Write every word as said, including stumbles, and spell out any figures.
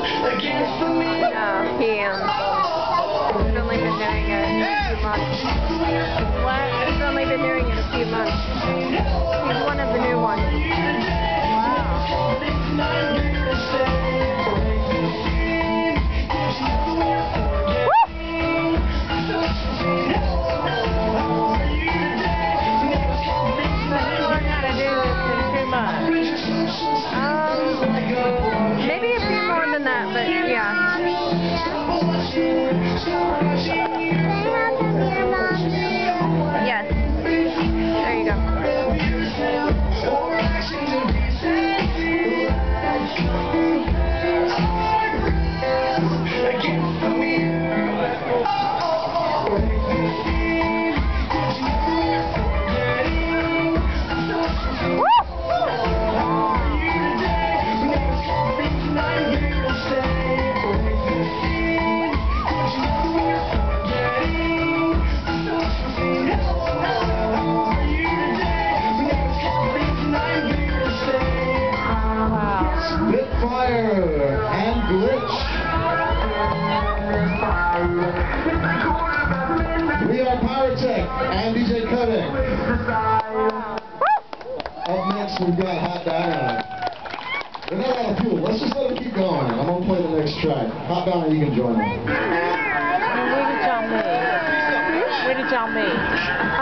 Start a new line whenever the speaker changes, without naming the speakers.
No, he um, has only been doing it a few months. What? He's only been doing it a few months. He's one of the new ones. Maybe a few more than that, but yeah. Yes. There you go.
Fire and glitch. We are Pyrotech and D J Cutting. Up next we've got Hot Diner. They're not out of fuel. Let's just let them keep going. I'm gonna play the next track. Hot Diner, you can join them.
Where did y'all meet? Where did y'all meet?